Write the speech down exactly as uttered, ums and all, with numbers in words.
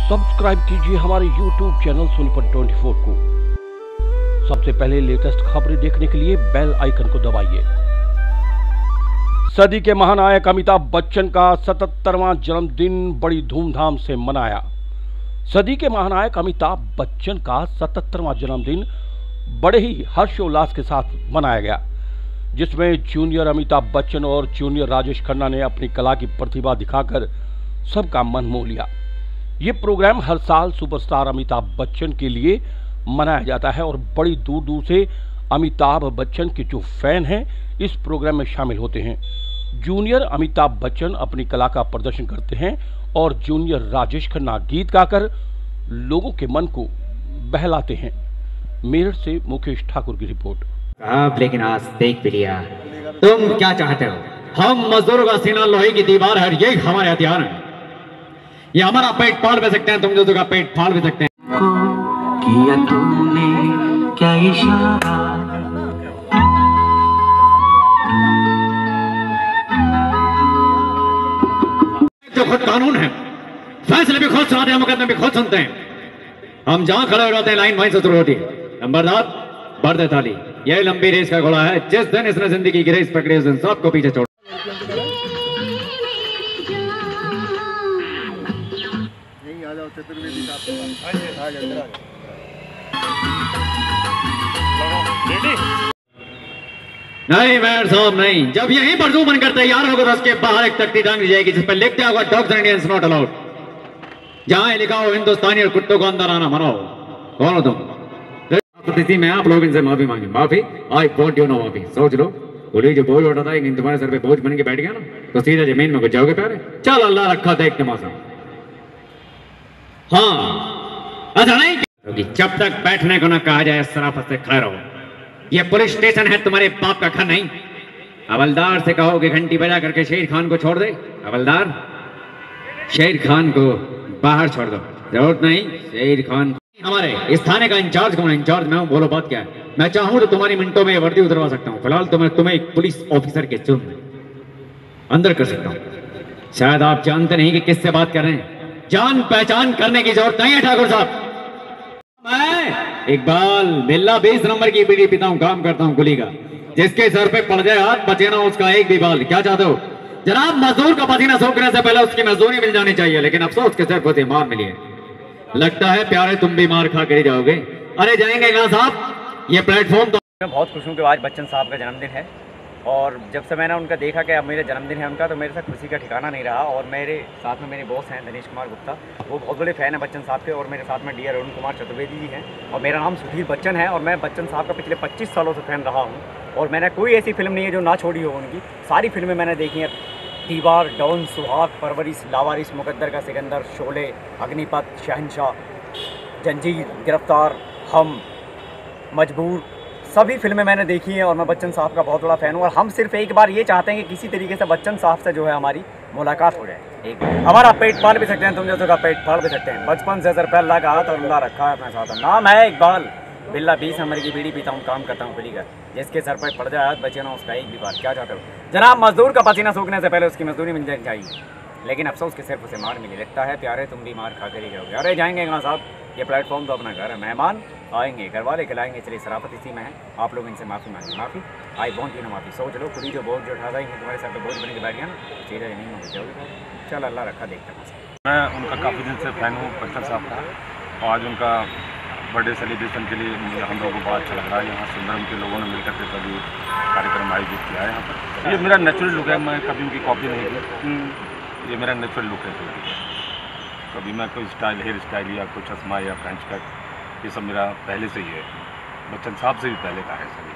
Subscribe कीजिए हमारे YouTube channel Sonipat चौबीस को। सबसे पहले लेटेस्ट खबरें देखने के लिए बेल आइकन को दबाइए। सदी के महानायक अमिताभ बच्चन का सतहत्तरवां जन्मदिन बड़ी धूमधाम से मनाया। सदी के महानायक अमिताभ बच्चन का सतहत्तरवां जन्मदिन बड़े ही हर्षोल्लास के साथ मनाया गया, जिसमें जूनियर अमिताभ बच्चन और जूनियर राजेश खन्ना ने अपनी कला की प्रतिभा दिखाकर सबका मन मोह लिया। ये प्रोग्राम हर साल सुपरस्टार अमिताभ बच्चन के लिए मनाया जाता है और बड़ी दूर दूर से अमिताभ बच्चन के जो फैन हैं इस प्रोग्राम में शामिल होते हैं। जूनियर अमिताभ बच्चन अपनी कला का प्रदर्शन करते हैं और जूनियर राजेश खन्ना गीत गाकर लोगों के मन को बहलाते हैं। मेरठ से मुकेश ठाकुर की रिपोर्ट। आप लेकिन आज देख भी लिया, तुम क्या चाहते हो? हम मजदूरों का सीना लोहे की दीवार है, ये हमारे हथियार हैं। ये हमारा पेट फाड़ भी सकते हैं, तुम जो का पेट फाड़ भी सकते हैं। किया तूने क्या इशारा, जो खुद कानून है, फैसले भी खुद सुनाते हैं, मुकदमे भी खुद सुनते हैं। हम जहां खड़े हो जाते हैं लाइन वहीं से शुरू होती है। नंबरदार बढ़ते ताली, यह लंबी रेस का घोड़ा है। जिस दिन इसने जिंदगी की रेस पकड़ी उस दिन सबको पीछे छोड़। नहीं मेयर साहब नहीं, जब यहीं पर जूम बनकर तैयार होगा तो उसके बाहर एक तख्ती टांग दी जाएगी जिस पर लिख दिया होगा dogs and Indians not allowed. जहां लिखा हो हिंदुस्तानी और कुत्तों को अंदर आना मना हो। कौन हो तुम? स्थिति में आप लोग इनसे माफी मांगे। माफी? आई वॉन्ट यू नो माफी। सोच लो, बोली जो बोझ उठा था इन तुम्हारे सर पे बोझ बन के बैठ गया ना, तो सीधा जमीन में घुस जाओगे प्यारे। चल अल्लाह रखा देख तमाशा। हाँ अच्छा नहीं, क्योंकि जब तक बैठने को ना कहा जाए सराफत से खड़े रहो। ये पुलिस स्टेशन है, तुम्हारे बाप का घर नहीं। हवलदार से कहो कि घंटी बजा करके शेर खान को छोड़ दे। हवलदार शेर खान को बाहर छोड़ दो, जरूरत नहीं शेर खान। हमारे इस थाने का इंचार्ज कौन है? इंचार्ज मैं हूं। बोलो बात क्या है? मैं चाहूं तो तुम्हारी मिनटों में वर्दी उतरवा सकता हूं। फिलहाल तो मैं तुम्हें एक पुलिस ऑफिसर के जुर्म में अंदर कर सकता हूं। शायद आप जानते नहीं कि किससे बात कर रहे हैं। जान पहचान करने की जरूरत नहीं है ठाकुर साहब। मैं इकबाल बिल्ला बीस नंबर की बीड़ी पीता हूं, काम करता हूं कुली का। जिसके सर पे पड़ जाए हाथ बचे ना उसका एक भी बाल। क्या चाहते हो जनाब? मजदूर का पसीना सूखने से पहले उसकी मजदूरी मिल जानी चाहिए, लेकिन अफसोस के सिर्फ उसे मार मिली है। लगता है प्यारे तुम भी मार खा कर ही जाओगे। अरे जाएंगे कहाँ साहब? ये प्लेटफॉर्म तो मैं बहुत खुश हूँ कि आज बच्चन साहब का जन्मदिन है, और जब से मैंने उनका देखा कि अब मेरा जन्मदिन है उनका, तो मेरे साथ खुशी का ठिकाना नहीं रहा। और मेरे साथ में मेरे बॉस हैं दिनेश कुमार गुप्ता, वो बहुत बड़े फ़ैन हैं बच्चन साहब के, और मेरे साथ में डी अरुण कुमार चतुर्वेदी जी हैं, और मेरा नाम सुधीर बच्चन है। और मैं बच्चन साहब का पिछले पच्चीस सालों से फ़ैन रहा हूँ, और मैंने कोई ऐसी फिल्म नहीं है जो ना छोड़ी हो उनकी। सारी फिल्में मैंने देखी हैं। दीवार, डॉन, सुहाग, परवरिश, लावारिस, मुकद्दर का सिकंदर, शोले, अग्निपथ, शहंशाह, जंजीर, गिरफ्तार, हम, मजबूर, सभी फिल्में मैंने देखी हैं। और मैं बच्चन साहब का बहुत बड़ा फ़ैन हूँ। और हम सिर्फ एक बार ये चाहते हैं कि किसी तरीके से बच्चन साहब से जो है हमारी मुलाकात हो जाए। एक हमारा पेट फाड़ भी सकते हैं, तुम जैसे का पेट फाड़ भी सकते हैं। बचपन से सर पे अल्लाह का हाथ और अल्लाह रखा है अपने साथ। नाम है इकबाल बिल्ला बीस नंबर की बीड़ी पीता हूँ, काम करता हूँ कुली का। जिसके सर पर पड़ जाए हाथ बचे ना उसका एक भी बार। क्या चाहते हो जनाब? मजदूर का पसीना सूखने से पहले उसकी मजदूरी मिल जानी चाहिए, लेकिन अफसोस के सिर्फ उसे मार मिली। लगता है प्यारे तुम भी मार खा कर ही जाओगे। अरे जाएंगे कहाँ साहब? ये प्लेटफॉर्म तो अपना घर है। मेहमान आएंगे, घर वाले खिलाएंगे। चलिए शराफत इसी में है। आप लोग इनसे माफ़ी मांगे। माफ़ी? आई वॉन्ट यू नो माफ़ी। सोच लो खुद ही जो बोझ जो उठा देंगे तुम्हारे सर पे बोझ बन के बैठ गया ना, सीधा नहीं हो जाओगे। चल अल्लाह रखा देखते हैं। मैं उनका काफ़ी दिन से फ़ैन हूँ बच्चन साहब का, और आज उनका बर्थडे सेलिब्रेशन के लिए मुझे हम लोगों को बहुत अच्छा लग रहा है। यहाँ सुंदरम के लोगों ने मिलकर के सभी कार्यक्रम आयोजित किया है यहाँ पर। ये मेरा नेचुरल लुक है, मैं कभी उनकी कॉपी नहीं की। ये मेरा नेचुरल लुक है। कभी मैं कोई स्टाइल, हेयर स्टाइल या कोई चश्मा या फ्रेंच कट, ये सब मेरा पहले से ही है। बच्चन साहब से भी पहले का है सभी।